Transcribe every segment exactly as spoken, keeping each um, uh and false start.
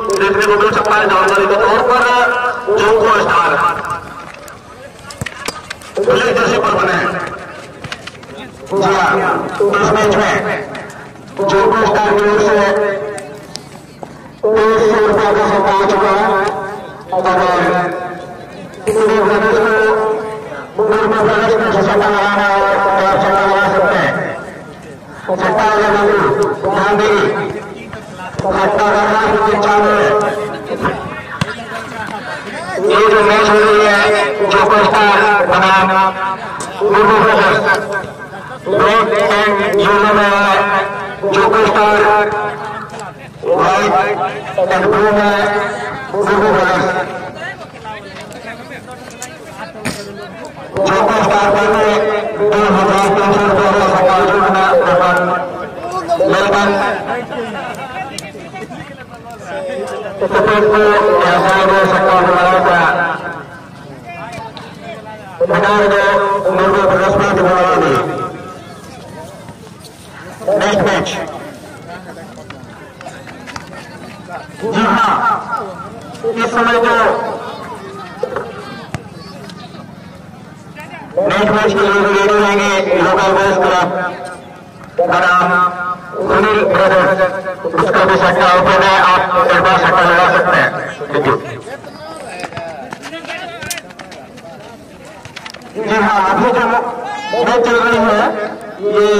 देखने को मिल सकता है जानकारी के तौर पर। जोको स्टार ब्लैक जर्सी पर बने। जी हाँ, इस मैच में जोको स्टार की ओर से तेईस सौ रुपया का सट्टा आ चुका है और ब्रदर्स में सट्टा लगाना और सट्टा लगा सकते हैं। सट्टा लगा ध्यान देगी सट्टा करना पंचानवे। ये जो मैच हो रही है जोको स्टार बनाम Murmu brothers, red and yellow में Joko star, white and blue में मुर्मू ब्रदर्स। जोको स्टार पर दो हजार तीन सौ रुपये का सट्टा जोड़ना मेलबर्न सफेद को सट्टा लगाया गया हजार दो मुर्मू ब्रदर्स में दिखाया गया। नेक्स्ट मैच, जी हाँ, इस समय जो नेक्स्ट मैच के लिए रेडी रहेंगे लोकल बॉयज क्लब का नाम सुनील ब्रदर्स, उसका भी सट्टा ओपन है, आप एक बार सट्टा लगा सकते हैं। Thank you. जी हाँ, अभी जो मैच चल रही है ये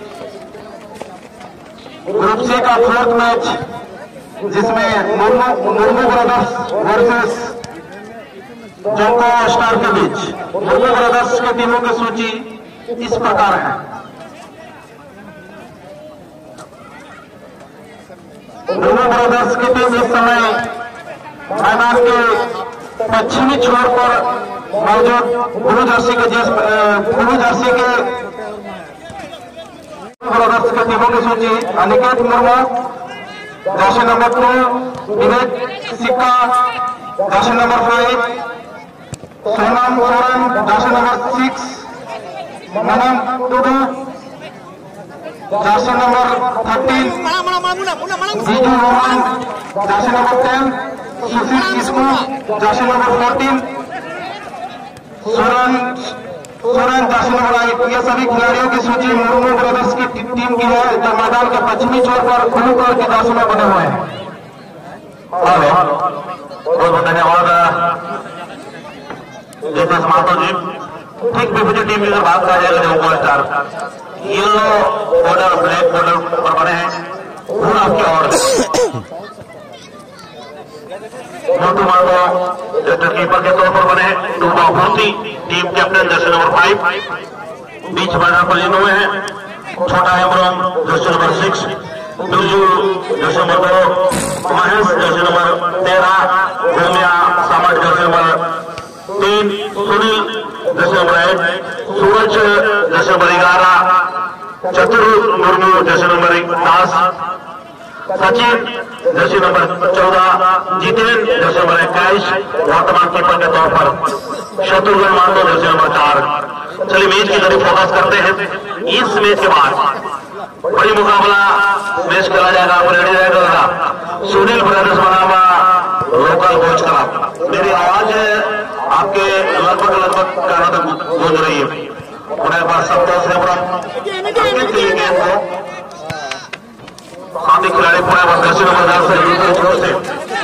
ग्रुप सी का फोर्थ मैच, जिसमें Murmu Murmu brothers versus Joko star के बीच। मुर्मू ब्रदर्स की टीमों की सूची इस प्रकार है। मुर्मू ब्रदर्स की टीम इस समय मैदान के पश्चिमी छोर पर मौजूद ब्लू जर्सी के जिस ब्लू जर्सी के ब्रदर्स की टीमों की सूची: Aniket Murmu jersey number two, Vivek Sikka jersey number five, Sonam Soren jersey number six, Manam Tudu jersey number thirteen, Jiju Rohan jersey number ten, Sushil Kisku jersey number fourteen, Soren Soren jersey number eight. ये सभी खिलाड़ियों की सूची मुर्मू ब्रदर्स की टीम की है, जो मैदान के पश्चिमी छोर पर ब्लू कलर की जर्सी में बने हुए हैं। बहुत बहुत धन्यवाद जितेश माथुर जी। ठीक विपरीत टीम की अगर बात करा जाएगा Joko star, yellow border black border पर बने हैं पूरा आपकी ओर। मोटू माधो विकेट कीपर के तौर पर बने हैं। डूबा मूर्ति team captain jersey number five बीच मैदान पर जिन्हों हुए हैं। छोटा Hembrom jersey number six, Birju jersey number दो, महेश जर्सी नंबर तेरह, भूमिया सामट जर्सी नंबर तीन, सुनील जर्सी नंबर एक, सूरज जर्सी नंबर ग्यारह, चतुर मुर्मू जर्सी नंबर दस, सचिन जर्सी नंबर चौदह, जितेंद्र जर्सी नंबर इक्कीस, वर्तमान कीपर के तौर पर शत्रुघ्न मांडो जर्सी नंबर चार। चलिए मैच की तरफ फोकस करते हैं। इस मैच के बाद बड़ी मुकाबला मैच खेला जाएगा, आप रेडी रहेगा। सुनील ब्रदर्स बनामा लोकल बॉयज क्लब। मेरी आवाज आपके लगभग लगभग कानों तक गूंज रही है। उन्हें बार सब दोस्त है गेम को साथी खिलाड़ी पूरे दर्शी नंबर दस से जोर से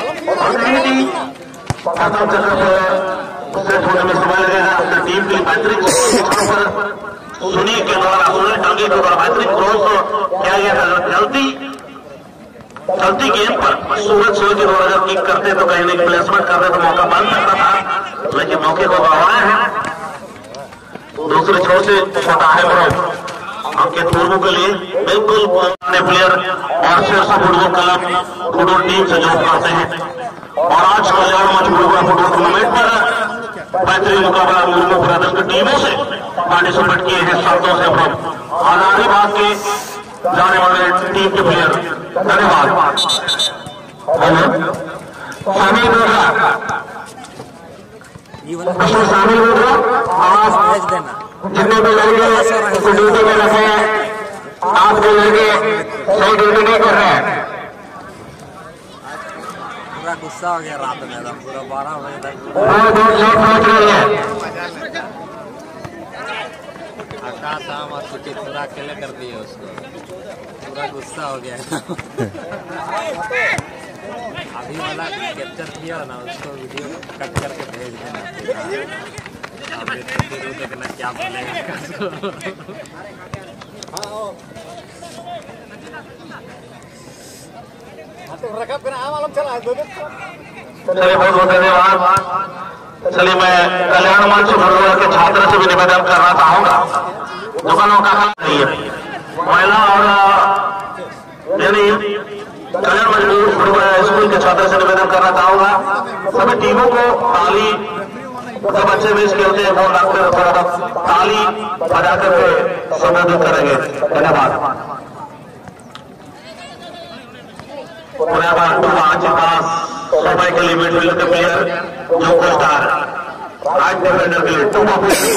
प्रथम चक्र पर सेट होने में समय लगेगा। अपनी टीम की बेहतरीन सुनील के द्वारा सुनील टांगे के द्वारा बेहतरीन क्रॉस किया गया था। चलती चलती गेम पर सूरज सूर्य के द्वारा जब किक करते तो कहीं नहीं प्लेसमेंट करते तो मौका बन सकता था, लेकिन मौके को गंवाए हैं। दूसरे छोर से छोटा है ब्रो आपके मुर्मू के लिए बिल्कुल पुराने प्लेयर और सिर्फ फुटबॉल क्लब फुटबॉल टीम से जॉब करते हैं। और आज कल्याण मंच फुटबॉल फुटबॉल टूर्नामेंट पर बेहतरीन मुकाबला मुर्मू ब्रदर्स की टीमों से पार्टिसिपेट किए हैं। शब्दों से आजादी बाग के जाने वाले टीम के प्लेयर धन्यवाद। शामिल होगा शामिल होगा आप जितने भी लड़के ड्यूटी में रखे हैं, आपके लड़के सही ड्यूटी नहीं कर रहे हैं। पूरा गुस्सा हो गया रात में, तो पूरा बारह बजे तक आकाश आम और छुट्टी पूरा अकेले कर दिए उसको, पूरा गुस्सा हो गया। अभी वाला कैप्चर किया ना उसको वीडियो कट करके भेज देना, देखना क्या बोलेगा आकाश को। चलिए बहुत बहुत धन्यवाद। चलिए मैं कल्याण मंच गुरुवार के छात्र से भी निवेदन करना चाहूंगा, दुकानों का काम नहीं है महिला और यानी कल्याण मंच गुरुवार स्कूल के छात्र से निवेदन करना चाहूंगा सभी टीमों को ताली, जो बच्चे मैच खेलते हैं वो रखकर थोड़ा ताली बजा करके संबोधित करेंगे। धन्यवाद। आज पास सफाई के लिए मिडफील्ड के प्लेयर जो को स्टार आज डिफेंडर के लिए टूमा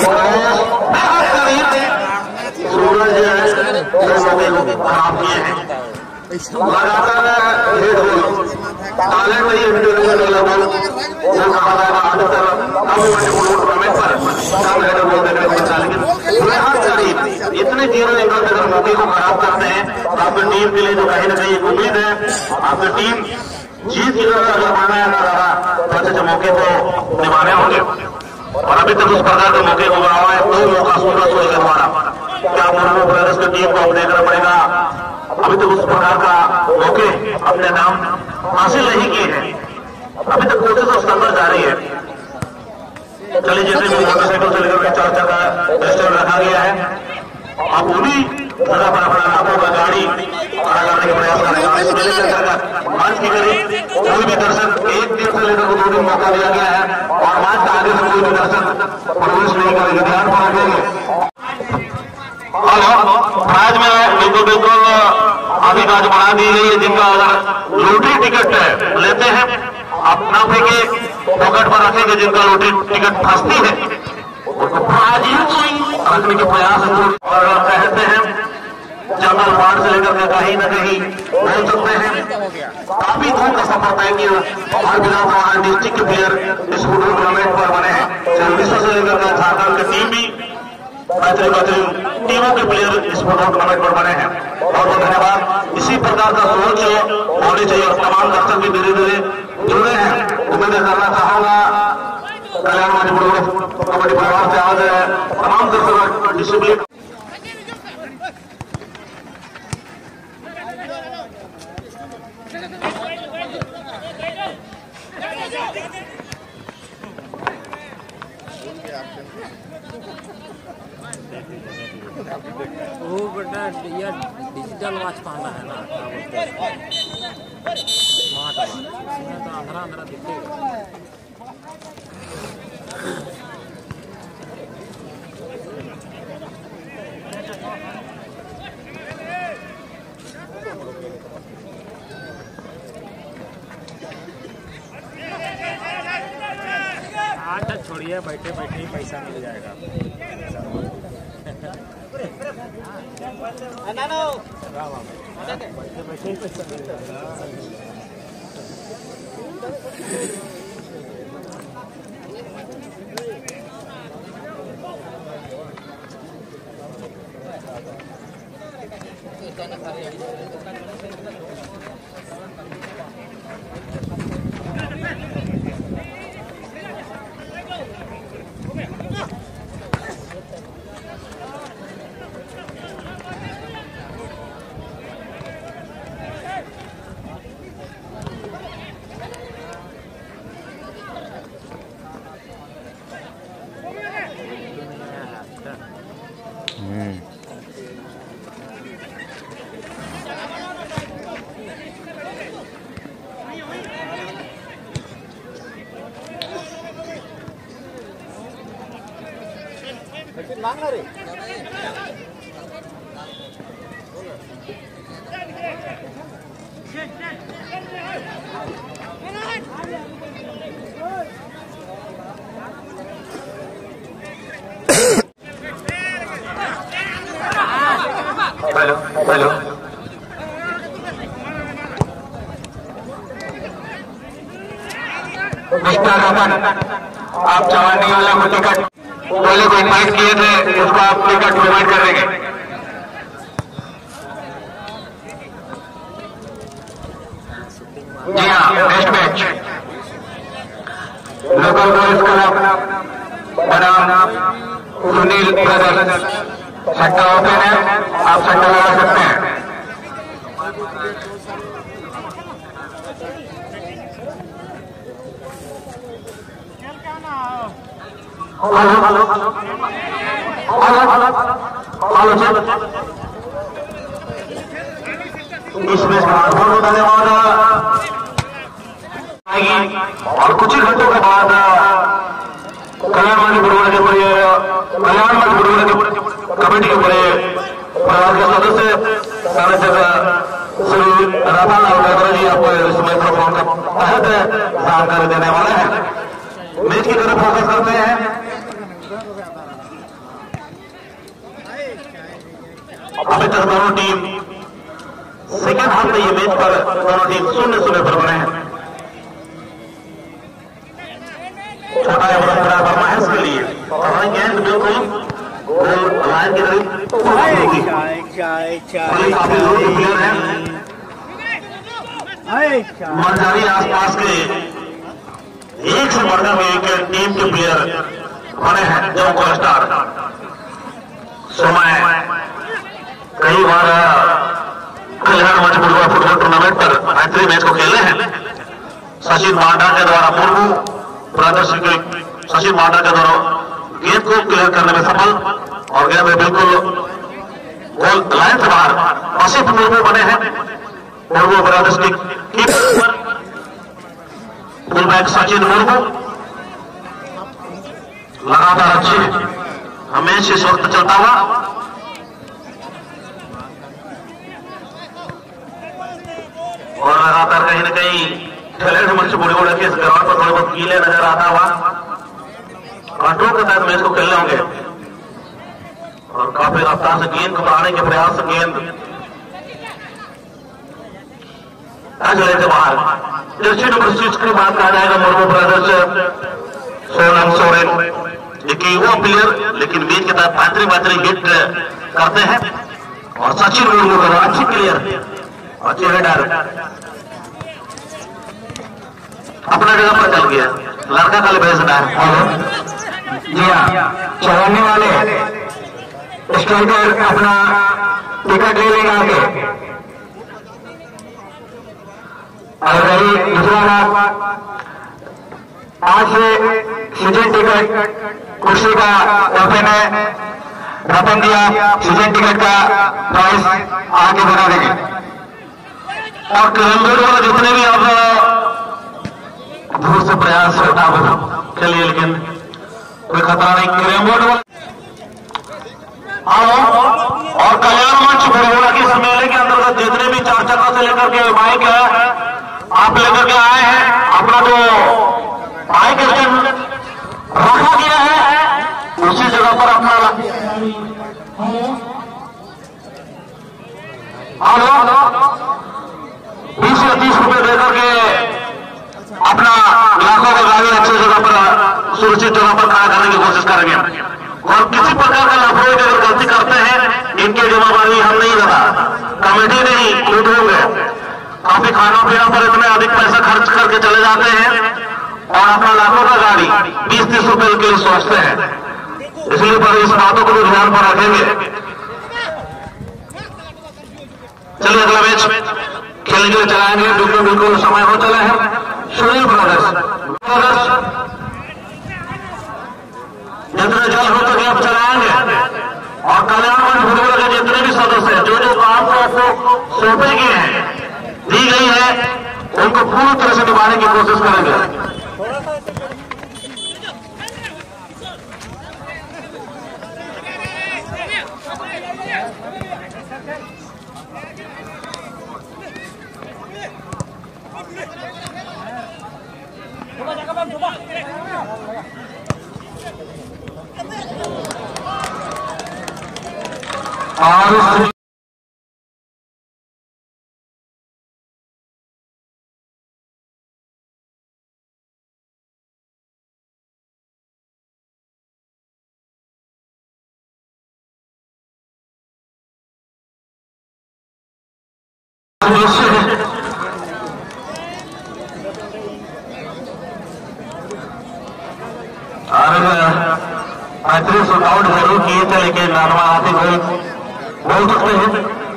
सूरज जो है खराब किए हैं, लगातार हेड गोल टैलेंट नहीं है वीडियो में लगभग जो कहा जाएगा अधिकतर कम टूर्नामेंट पर कम हेडर गोल देने में बचा, लेकिन इतने जीरो एंगल अगर मौके को खराब करते हैं तो आपकी टीम के लिए जो कहीं ना कहीं उम्मीद है आपकी टीम जीत की तरफ अगर बढ़ना है तो अच्छे मौके को निभाने होंगे। और अभी तक उस प्रकार के मौके को हुआ है दो मौका सूरज को द्वारा क्या मुर्मू ब्रदर्स की टीम को देखना पड़ेगा, अभी तक उस प्रकार का मौके अपने नाम हासिल नहीं किए हैं, अभी तक कोशिश और संघर्ष जारी है। चलिए जैसे मोटरसाइकिल से लेकर के चार चक्का रेस्टोरेंट रखा गया है, आप उन्हीं जगह पर अपना लाखों का गाड़ी खड़ा करने का प्रयास करेगा। मंच की करीब कोई भी दर्शक एक दिन से लेकर दो दिन मौका दिया गया है और मंच का आगे से कोई भी दर्शक प्रवेश नहीं करेगा, ध्यान पर रखेंगे। हेलो, प्राइज में बिल्कुल बिल्कुल अभी आज बढ़ा दी गई है, जिनका अगर लॉटरी टिकट लेते हैं अपना फेंके पॉकेट पर रखेंगे, जिनका लॉटरी टिकट फंसती है रखने के प्रयास और कहते हैं जंगल पार से लेकर के कहीं न कहीं बोल सकते हैं काफी दूर का सफर तय किया और विधानसभा डिस्ट्रिक्ट के प्लेयर इस फुटबॉल टूर्नामेंट पर बने हैं। विश्व से लेकर के झारखंड की टीम भी बेहतरीन बेहतरीन टीमों के प्लेयर इस फुटबॉल टूर्नामेंट पर बने हैं। बहुत बहुत धन्यवाद। इसी प्रकार का सोच होनी चाहिए और तमाम दर्शक भी धीरे धीरे जुड़े हैं। उम्मीद करना चाहूंगा कल्याण मंच कबड्डी परिवार से आज तमाम दर्शक डिसिप्लिन वो बेटा ये डिजिटल वॉच पहना है ना, क्या बोलते हैं स्मार्ट वॉच, इसमें तो अंधेरा अंधेरा दिखेगा। आज छोड़िए, बैठे बैठे ही पैसा मिल जाएगा। बैठे बैठे ही पैसा मिल जाएगा। मांगना रे हेलो हेलो मिस्टर रमन, आप जवानी वाला को टिकट वाले को इन्वाइट किए थे, उसको आप टिकट प्रोवाइड कर देंगे। जी हाँ, next match local boys club बनाम सुनील ब्रदर्स, सट्टा ओपन है, आप सट्टा लगा सकते हैं। Hello hello hello hello hello इसमें बहुत धन्यवाद और कुछ ही घंटों के बाद कल्याण गुरुवार के पूरे कल्याण गुरुवार के कमेटी के पूरे परिवार के सदस्य सारे जगह श्री राधा लाल गैदरा जी आपको इस माइक्रोफोन का तहत जानकारी देने वाले हैं। मैच की तरफ फोकस करते हैं। अभी तक दोनों टीम सेकेंड हाफ में ये मैच पर दोनों टीम शून्य शून्य पर बने हैं। छोटा एवं बराबर महस के लिए गेंद बिल्कुल गोल लाइन की तरफ होगी। काफी लोग प्लेयर हैं, मंजारी आसपास के एक से बढ़कर के एक टीम के प्लेयर बने हैं जो को स्टार समय कई बार कल्याण मंच फुटबॉल टूर्नामेंट पर बेहतरीन मैच को खेले हैं। सचिन मांडा के द्वारा पूर्व प्रदर्शन के सचिन मांडा के द्वारा गेंद को क्लियर करने में सफल और गेंद में बिल्कुल गोल लाइन से बाहर आसिफ मुर्मू बने हैं। मुर्मू ब्रदर्स की keeper full back Sachin Murmu लगातार अच्छे हमेशा इस वक्त चलता हुआ और लगातार कहीं ना कहीं टैलेंट मंच बुढ़े बुढ़े के इस ग्राउंड पर थोड़े बहुत कीले नजर आता हुआ कंट्रोल के तहत मैच को खेलने होंगे और काफी रफ्तार से गेंद को बढ़ाने के प्रयास से गेंद चले थे बाहर। जर्सी नंबर सिक्स की बात कहा जाएगा मुर्मू ब्रदर्स सोनम सोरेन एक युवा प्लेयर लेकिन मैच के तहत बेहतरीन बेहतरीन हिट करते हैं और सचिन मुर्मू का अच्छी प्लेयर अच्छे हेडर अपना जगह पर चल गया, लड़का कल भेजना है। जी हाँ, चलाने वाले स्ट्राइकर अपना टिकट ले लेगा आगे। और रही दूसरा बात, आज से सीजन टिकट कुर्सी का ओपन है, रतन दिया सीजन टिकट का प्राइस आगे बना देंगे और कैरमबोर्ड वाले जितने भी आप दूर से प्रयास आप चलिए लेकिन कोई खतरा नहीं। कैरमबोर्ड वाले आओ और कल्याण मंच बड़ोड़ा के इस मेले के अंतर्गत जितने भी चार चक्का से लेकर के बाइक है आप लेकर के आए हैं, अपना जो बाइक स्टैंड रखा गया है उसी जगह पर अपना बीस या तीस रुपए देकर के अपना लाखों का गाड़ी अच्छी जगह पर सुरक्षित जगह पर खड़ा करने की कोशिश करेंगे और किसी प्रकार का लापरवाही अगर गलती करते हैं इनकी जिम्मेदारी हम नहीं लगा, कमेटी नहीं खुद होंगे। काफी खाना पीना पर इतने अधिक पैसा खर्च करके चले जाते हैं और अपना लाखों का गाड़ी बीस तीस रुपए के लिए सोचते हैं, इसलिए पर इस बातों को भी ध्यान पर रखेंगे। चलिए अगला मैच खेलने के लिए चलाएंगे, बिल्कुल बिल्कुल समय हो चला है। सुनील ब्रदर्स ब्रदर्स जितने जल हो सके आप चलाएंगे और कल्याण मंच फुटबॉल के जितने भी सदस्य हैं जो जो काम को आपको सौंपे गए हैं दी गई है उनको पूरी तरह से निभाने की कोशिश करेंगे। और दृश्य है। और पैंतीस आउट जरूर किए थे, लेकिन नानवा हाथी कोई बहुत उसमें है।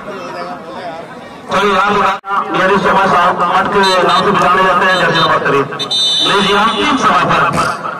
चलिए यहाँ मेरी समय साहब मठ के नाम से बुलाने जाते हैं जर्सी नंबर करीब लीजिए आप तीन समय पर